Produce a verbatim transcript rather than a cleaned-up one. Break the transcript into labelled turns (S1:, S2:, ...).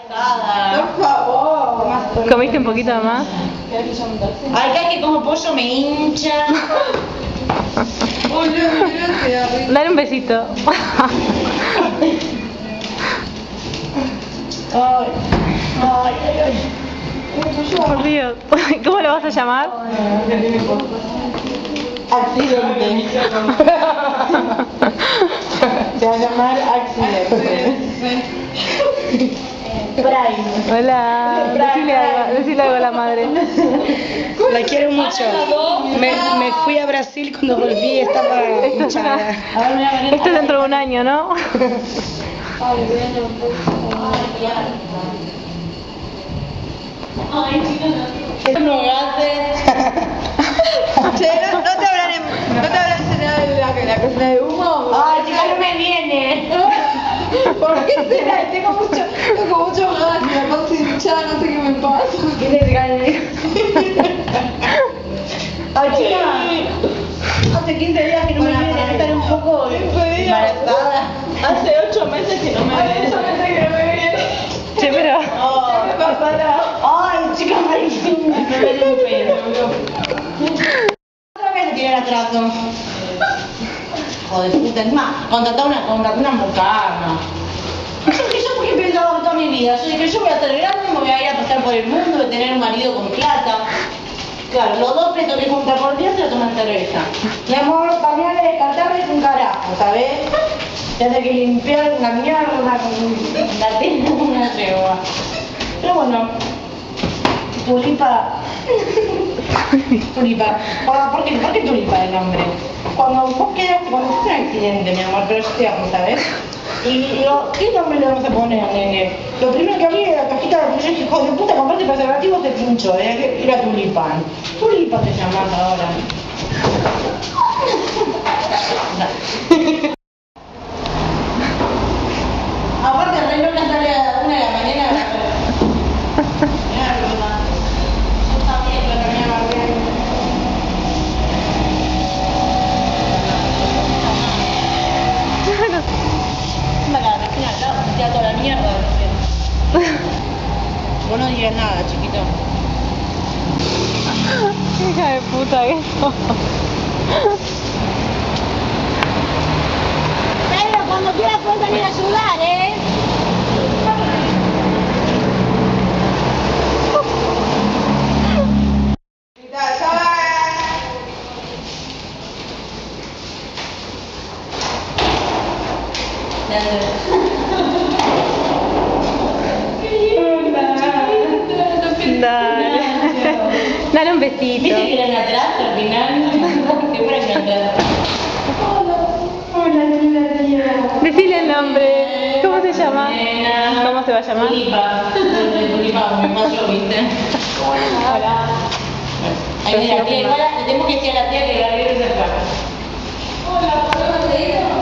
S1: Por favor.
S2: ¿Comiste un poquito más?
S1: Ay, cada que como pollo me hincha.
S2: Dale un besito.
S1: Ay, ay, ay, ay.
S2: Por Dios. ¿Cómo lo vas a llamar?
S1: Accidente. Se va a llamar accidente. Prime.
S2: Hola. Decile algo, decile algo a la madre.
S1: La quiero mucho. Me, me fui a Brasil, cuando volví estaba
S2: Esto es,
S1: hinchada.
S2: una- esto es dentro de un año, ¿no?
S1: No gases.
S3: Che, ¿no, no te habrán, em- ¿no te habrán enseñado la, la cocina de humo?
S1: Ay, chica, no me viene.
S3: ¿Por qué será? Tengo mucho, tengo mucho gas y la panza hinchada, no sé qué me pasa.
S1: ¿Qué te gane? Ay, chica. Hace quince días que no me viene a estar un poco embarazada.
S3: Hace ocho meses que no me viene. Hace ocho meses que no me viene.
S2: Che, pero...
S1: Oh,
S3: ¿Qué me pasará?
S1: ay, chica, Maricín, me viene un pedo. Otra vez tiene el atraso. Joder, puta, es más, contratar una, contratar una mucama. Yo, yo porque he pensado toda mi vida, yo dije, yo voy a ser grande, me voy a ir a pasar por el mundo, voy a tener un marido con plata. Claro, los dos pesos que junta por día se lo toman cerveza. Mi amor, pañales descartables es un carajo, ¿sabes? Tienes que limpiar una mierda, una, la tela, una yegua. Pero bueno, Tulipa. Tulipa. ¿Por qué, ¿Por qué Tulipa el nombre? Cuando vos quedas, cuando fue un accidente, mi amor, pero yo te amo, ¿sabes? Y digo, ¿qué nombre le vamos a poner, nene? Lo primero que abrí era la cajita de pollo y dije, hijo de puta, compraste preservativo, se pinchó, ¿eh? Era Tulipan. Tulipa te llamas ahora. Aparte, el reloj no sale a la una de la mañana. Mierda. Yo sabía que la caminaba bien. La vecina al lado, se tira toda la mierda. Vos no digas nada, chiquito.
S2: Hija de puta que sos.
S1: Pero cuando quieras puedes venir a ayudar, ¿eh?
S2: Dale. Dale un besito.
S1: ¿Viste que eran atrás al final? ¿Qué fuera que atrás? Hola, linda tía.
S2: Decile el nombre. ¿Cómo se llama?
S1: Nena.
S2: ¿Cómo se va a llamar?
S1: Tulipa. Tulipa, me pasó, ¿viste?
S2: Hola.
S1: Ahí mira, tía, igual le tenemos que decir a la tía que la veo y se apaga. Hola, ¿podemos seguir?